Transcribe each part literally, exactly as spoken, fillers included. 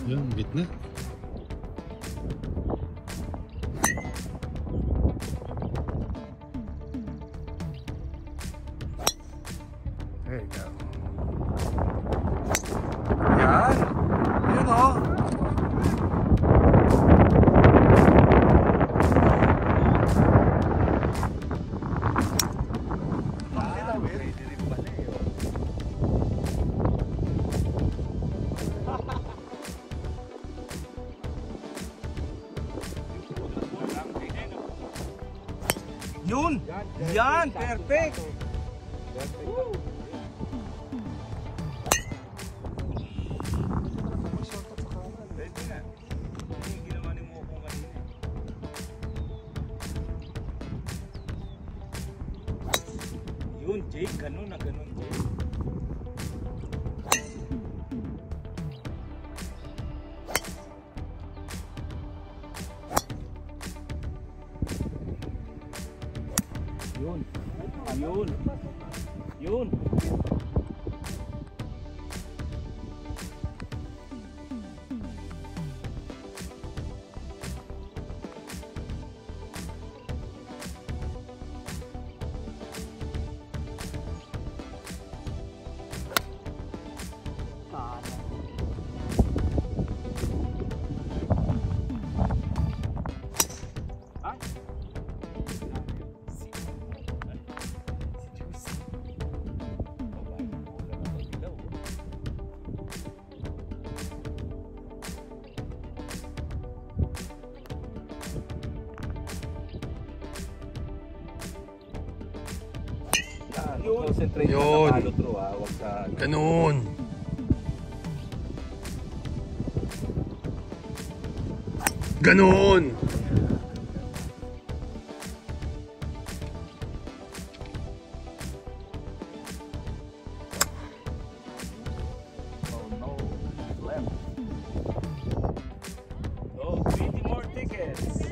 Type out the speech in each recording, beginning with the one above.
Yun, gitna. There you go. Yan. Yun o. Yun! Yan! Perfect! Woo! Pwede nga. Hindi yung ginawa ni mo kung kanina. Yun, Jake. Ganun na ganun, Jake. Yun. Ayun. Yun. Yun. Concentrate na sa palo through ha. Huwag sa... Ganun. Ganun. Oh no. Left. Oh, twenty more tickets.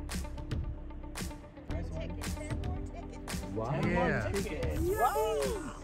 Wow. Yeah. Wow.